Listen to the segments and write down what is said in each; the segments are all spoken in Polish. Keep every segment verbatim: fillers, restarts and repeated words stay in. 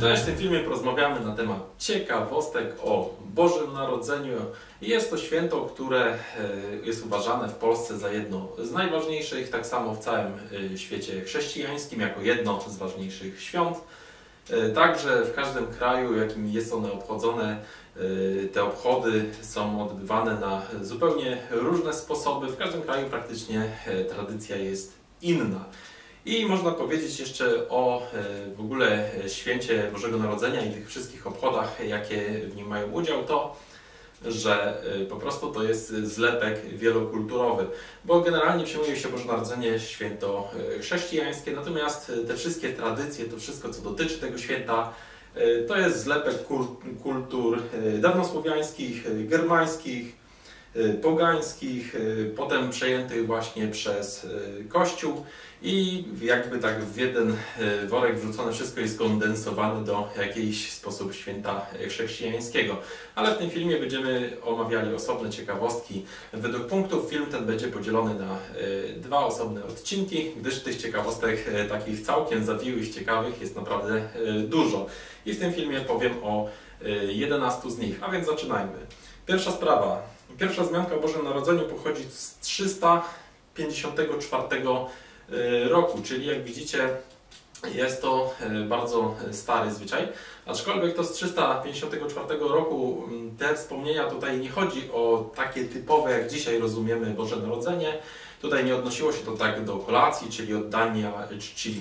Cześć, w tym filmie porozmawiamy na temat ciekawostek o Bożym Narodzeniu. Jest to święto, które jest uważane w Polsce za jedno z najważniejszych, tak samo w całym świecie chrześcijańskim, jako jedno z ważniejszych świąt. Także w każdym kraju, w jakim jest one obchodzone, te obchody są odbywane na zupełnie różne sposoby. W każdym kraju praktycznie tradycja jest inna. I można powiedzieć jeszcze o w ogóle święcie Bożego Narodzenia i tych wszystkich obchodach, jakie w nim mają udział, to, że po prostu to jest zlepek wielokulturowy, bo generalnie przyjmuje się Boże Narodzenie święto chrześcijańskie, natomiast te wszystkie tradycje, to wszystko, co dotyczy tego święta, to jest zlepek kultur dawnosłowiańskich, germańskich, pogańskich, potem przejętych właśnie przez Kościół i jakby tak w jeden worek wrzucone wszystko jest skondensowane do jakiejś sposób święta chrześcijańskiego. Ale w tym filmie będziemy omawiali osobne ciekawostki. Według punktów film ten będzie podzielony na dwa osobne odcinki, gdyż tych ciekawostek takich całkiem zawiłych, ciekawych jest naprawdę dużo. I w tym filmie powiem o jedenastu z nich, a więc zaczynajmy. Pierwsza sprawa. Pierwsza wzmianka o Bożym Narodzeniu pochodzi z trzysta pięćdziesiątego czwartego roku, czyli jak widzicie jest to bardzo stary zwyczaj, aczkolwiek to z trzysta pięćdziesiątego czwartego roku te wspomnienia tutaj nie chodzi o takie typowe, jak dzisiaj rozumiemy Boże Narodzenie. Tutaj nie odnosiło się to tak do kolacji, czyli oddania czci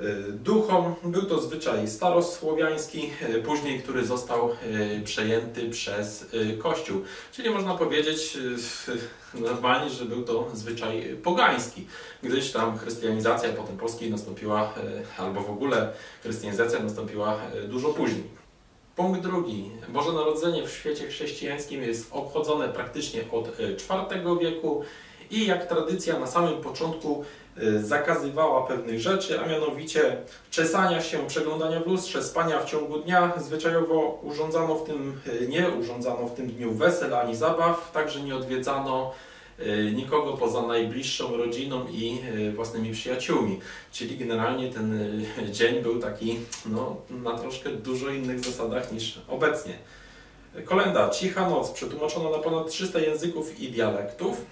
duchom. Był to zwyczaj starosłowiański, później który został przejęty przez Kościół. Czyli można powiedzieć normalnie, że był to zwyczaj pogański, gdyż tam chrystianizacja potem Polski nastąpiła, albo w ogóle chrystianizacja nastąpiła dużo później. Punkt drugi. Boże Narodzenie w świecie chrześcijańskim jest obchodzone praktycznie od czwartego wieku i jak tradycja na samym początku zakazywała pewnych rzeczy, a mianowicie czesania się, przeglądania w lustrze, spania w ciągu dnia. Zwyczajowo urządzano w tym, nie urządzano w tym dniu wesel ani zabaw, także nie odwiedzano nikogo poza najbliższą rodziną i własnymi przyjaciółmi. Czyli generalnie ten dzień był taki no, na troszkę dużo innych zasadach niż obecnie. Kolenda Cicha Noc, przetłumaczona na ponad trzysta języków i dialektów.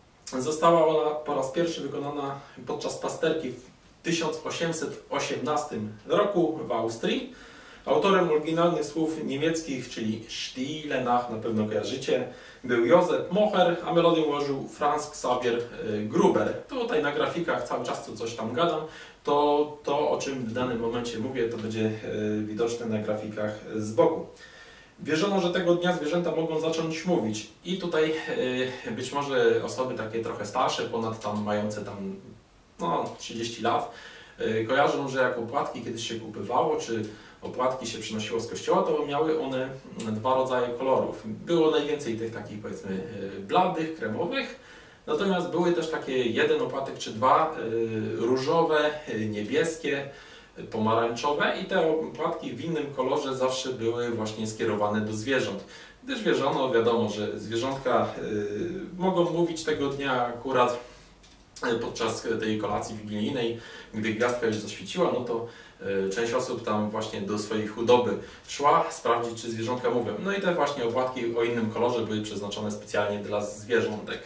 Została ona po raz pierwszy wykonana podczas pasterki w tysiąc osiemset osiemnastym roku w Austrii. Autorem oryginalnych słów niemieckich, czyli Stille Nacht, na pewno kojarzycie, był Josef Mocher, a melodię ułożył Franz Xaver Gruber. Tutaj na grafikach cały czas tu coś tam gadam, to to, o czym w danym momencie mówię, to będzie widoczne na grafikach z boku. Wierzono, że tego dnia zwierzęta mogą zacząć mówić i tutaj yy, być może osoby takie trochę starsze, ponad tam mające tam no, trzydzieści lat, yy, kojarzą, że jak opłatki kiedyś się kupywało, czy opłatki się przynosiło z kościoła, to miały one dwa rodzaje kolorów. Było najwięcej tych takich powiedzmy yy, bladych, kremowych, natomiast były też takie jeden opłatek czy dwa yy, różowe, yy, niebieskie, pomarańczowe i te opłatki w innym kolorze zawsze były właśnie skierowane do zwierząt. Gdyż wierzono, wiadomo, że zwierzątka y, mogą mówić tego dnia akurat podczas tej kolacji wigilijnej, gdy gwiazdka już zaświeciła, no to y, część osób tam właśnie do swojej chudoby szła sprawdzić, czy zwierzątka mówią. No i te właśnie opłatki o innym kolorze były przeznaczone specjalnie dla zwierzątek.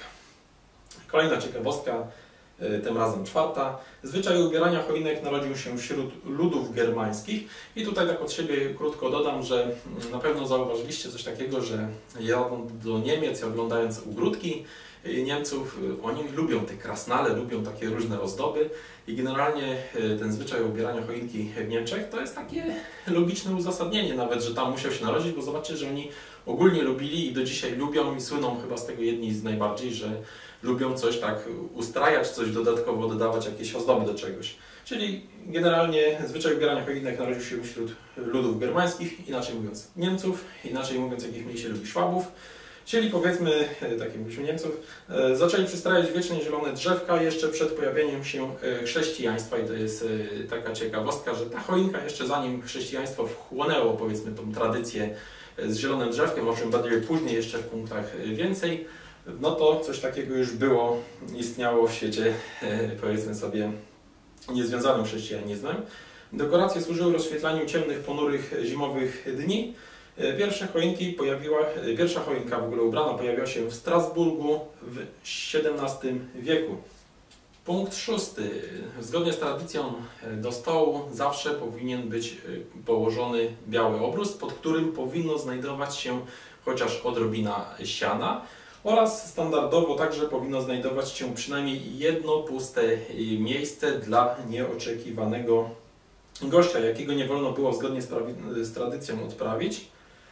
Kolejna ciekawostka. Tym razem czwarta. Zwyczaj ubierania choinek narodził się wśród ludów germańskich i tutaj tak od siebie krótko dodam, że na pewno zauważyliście coś takiego, że jadąc do Niemiec i oglądając ogródki Niemców, oni lubią te krasnale, lubią takie różne ozdoby i generalnie ten zwyczaj ubierania choinki w Niemczech to jest takie logiczne uzasadnienie nawet, że tam musiał się narodzić, bo zobaczcie, że oni ogólnie lubili i do dzisiaj lubią i słyną chyba z tego jedni z najbardziej, że lubią coś tak ustrajać, coś dodatkowo dodawać, jakieś ozdoby do czegoś. Czyli generalnie zwyczaj ubierania choinek narodził się wśród ludów germańskich, inaczej mówiąc Niemców, inaczej mówiąc jakich mniej się lubi Szwabów. Czyli powiedzmy, tak jak mówiliśmy Niemców, zaczęli przystrajać wiecznie zielone drzewka jeszcze przed pojawieniem się chrześcijaństwa i to jest taka ciekawostka, że ta choinka jeszcze zanim chrześcijaństwo wchłonęło powiedzmy tą tradycję z zielonym drzewkiem, o czym bardziej później jeszcze w punktach więcej, no to coś takiego już było, istniało w świecie, powiedzmy sobie, niezwiązanym chrześcijanizmem. Dekoracje służyły rozświetlaniu ciemnych, ponurych, zimowych dni. Pierwsze choinki pojawiła, pierwsza choinka w ogóle ubrana pojawiła się w Strasburgu w siedemnastym wieku. Punkt szósty. Zgodnie z tradycją do stołu zawsze powinien być położony biały obrus, pod którym powinno znajdować się chociaż odrobina siana oraz standardowo także powinno znajdować się przynajmniej jedno puste miejsce dla nieoczekiwanego gościa, jakiego nie wolno było zgodnie z, z tradycją odprawić.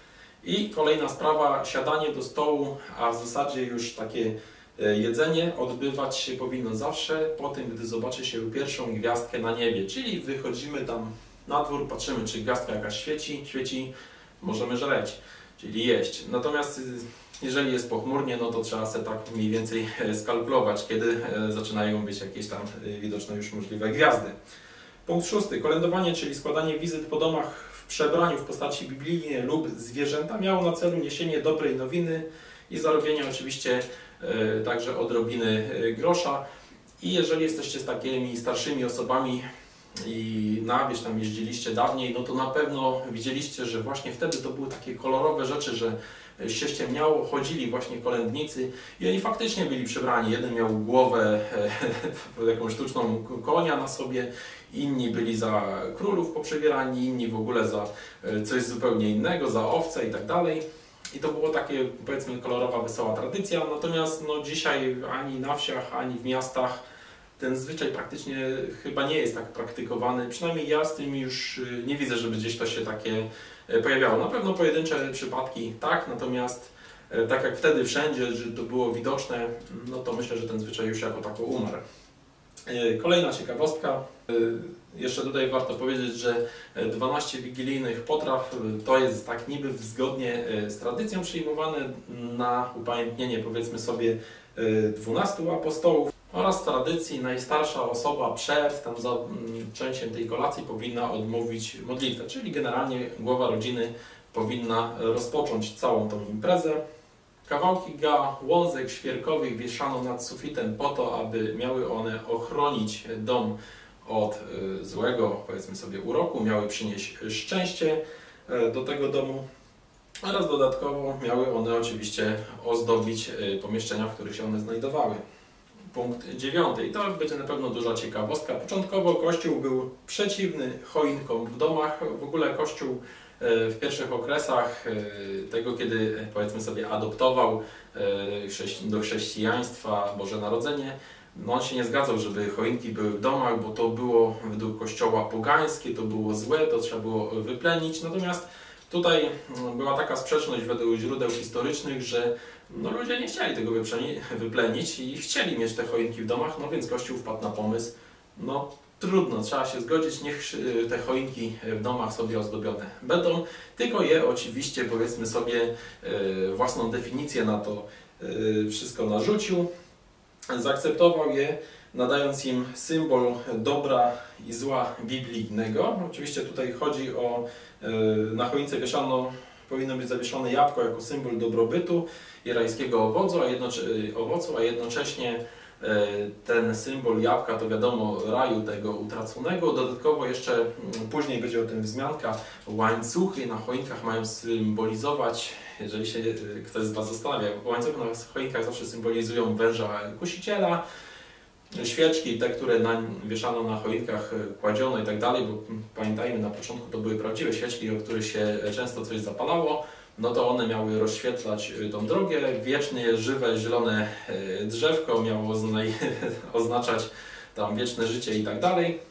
I kolejna sprawa, siadanie do stołu, a w zasadzie już takie jedzenie odbywać się powinno zawsze po tym, gdy zobaczy się pierwszą gwiazdkę na niebie. Czyli wychodzimy tam na dwór, patrzymy, czy gwiazdka jakaś świeci, świeci, możemy żreć, czyli jeść. Natomiast jeżeli jest pochmurnie, no to trzeba sobie tak mniej więcej skalkulować, kiedy zaczynają być jakieś tam widoczne już możliwe gwiazdy. Punkt szósty. Kolędowanie, czyli składanie wizyt po domach w przebraniu w postaci biblijnej lub zwierzęta miało na celu niesienie dobrej nowiny i zarobienie oczywiście e, także odrobiny grosza. I jeżeli jesteście z takimi starszymi osobami i na wieś tam jeździliście dawniej, no to na pewno widzieliście, że właśnie wtedy to były takie kolorowe rzeczy, że się ściemniało, chodzili właśnie kolędnicy i oni faktycznie byli przebrani. Jeden miał głowę e, jakąś sztuczną konia na sobie, inni byli za królów poprzebierani, inni w ogóle za coś zupełnie innego, za owce i tak dalej. I to było takie, powiedzmy, kolorowa, wesoła tradycja. Natomiast no, dzisiaj ani na wsiach, ani w miastach ten zwyczaj praktycznie chyba nie jest tak praktykowany. Przynajmniej ja z tym już nie widzę, żeby gdzieś to się takie pojawiało. Na pewno pojedyncze przypadki tak, natomiast tak jak wtedy wszędzie, że to było widoczne, no to myślę, że ten zwyczaj już jako tako umarł. Kolejna ciekawostka. Jeszcze tutaj warto powiedzieć, że dwanaście wigilijnych potraw to jest tak niby zgodnie z tradycją przyjmowane na upamiętnienie, powiedzmy sobie, dwunastu apostołów oraz tradycji najstarsza osoba przed tam zaczęciem tej kolacji powinna odmówić modlitwę, czyli generalnie głowa rodziny powinna rozpocząć całą tą imprezę. Kawałki gałązek świerkowych wieszano nad sufitem po to, aby miały one ochronić dom od złego, powiedzmy sobie, uroku, miały przynieść szczęście do tego domu oraz dodatkowo miały one oczywiście ozdobić pomieszczenia, w których się one znajdowały. Punkt dziewiąty. I to będzie na pewno duża ciekawostka. Początkowo Kościół był przeciwny choinkom w domach. W ogóle Kościół w pierwszych okresach tego, kiedy powiedzmy sobie adoptował do chrześcijaństwa Boże Narodzenie, no on się nie zgadzał, żeby choinki były w domach, bo to było według Kościoła pogańskie, to było złe, to trzeba było wyplenić. Natomiast tutaj była taka sprzeczność według źródeł historycznych, że no, ludzie nie chcieli tego wyplenić i chcieli mieć te choinki w domach, no więc Kościół wpadł na pomysł, no trudno, trzeba się zgodzić, niech te choinki w domach sobie ozdobione będą, tylko je oczywiście, powiedzmy sobie, własną definicję na to wszystko narzucił, zaakceptował je, nadając im symbol dobra i zła biblijnego. Oczywiście tutaj chodzi o, na choince wieszano, powinno być zawieszone jabłko jako symbol dobrobytu i rajskiego owocu, a, jednocze- owocu, a jednocześnie ten symbol jabłka to wiadomo raju tego utraconego. Dodatkowo jeszcze później będzie o tym wzmianka, łańcuchy na choinkach mają symbolizować, jeżeli się ktoś z Was zastanawia, łańcuchy na choinkach zawsze symbolizują węża kusiciela, świeczki, te, które na, wieszano na choinkach, kładziono i tak dalej, bo pamiętajmy, na początku to były prawdziwe świeczki, o których się często coś zapalało, no to one miały rozświetlać tą drogę. Wiecznie żywe, zielone drzewko miało oznaczać tam wieczne życie i tak dalej.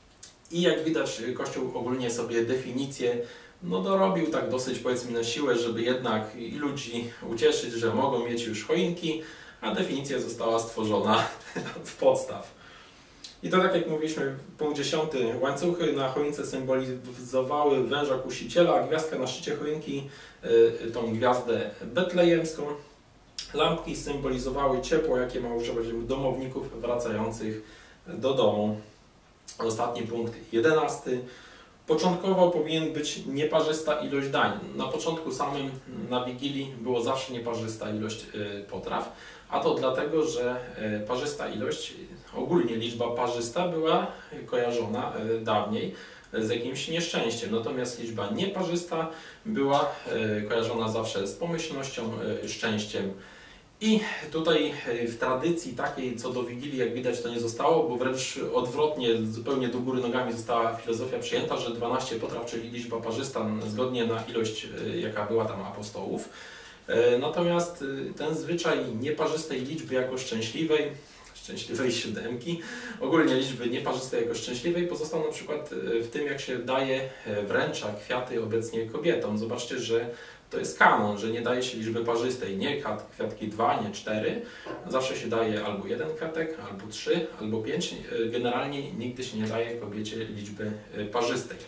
I jak widać, Kościół ogólnie sobie definicję no dorobił tak dosyć, powiedzmy, na siłę, żeby jednak i ludzi ucieszyć, że mogą mieć już choinki, a definicja została stworzona od podstaw. I to tak jak mówiliśmy, punkt dziesiąty. Łańcuchy na choince symbolizowały węża kusiciela, a gwiazdka na szczycie choinki y, tą gwiazdę betlejemską. Lampki symbolizowały ciepło, jakie ma używać domowników wracających do domu. Ostatni punkt, jedenasty. Początkowo powinien być nieparzysta ilość dań. Na początku samym na Wigilii było zawsze nieparzysta ilość y, potraw, a to dlatego, że y, parzysta ilość, ogólnie liczba parzysta była kojarzona y, dawniej z jakimś nieszczęściem. Natomiast liczba nieparzysta była kojarzona zawsze z pomyślnością, szczęściem. I tutaj w tradycji takiej co do Wigilii, jak widać, to nie zostało, bo wręcz odwrotnie, zupełnie do góry nogami została filozofia przyjęta, że dwanaście potraw, czyli liczba parzysta, zgodnie na ilość, jaka była tam apostołów. Natomiast ten zwyczaj nieparzystej liczby jako szczęśliwej, szczęśliwej siódemki, ogólnie liczby nieparzystej jako szczęśliwej pozostał na przykład w tym, jak się daje, wręcza kwiaty obecnie kobietom. Zobaczcie, że to jest kanon, że nie daje się liczby parzystej, nie kwiatki dwa, nie cztery. Zawsze się daje albo jeden kwiatek, albo trzy, albo pięć. Generalnie nigdy się nie daje kobiecie liczby parzystej.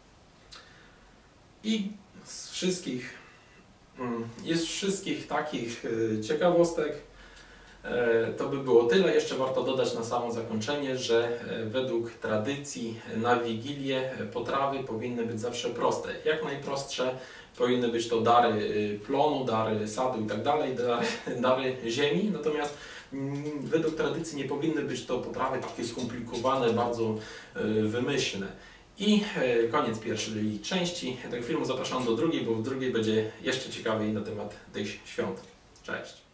I z wszystkich, jest wszystkich takich ciekawostek to by było tyle. Jeszcze warto dodać na samo zakończenie, że według tradycji na Wigilię potrawy powinny być zawsze proste. Jak najprostsze powinny być to dary plonu, dary sadu i tak dalej, dary ziemi. Natomiast według tradycji nie powinny być to potrawy takie skomplikowane, bardzo wymyślne. I koniec pierwszej części tego filmu. Zapraszam do drugiej, bo w drugiej będzie jeszcze ciekawiej na temat tych świąt. Cześć!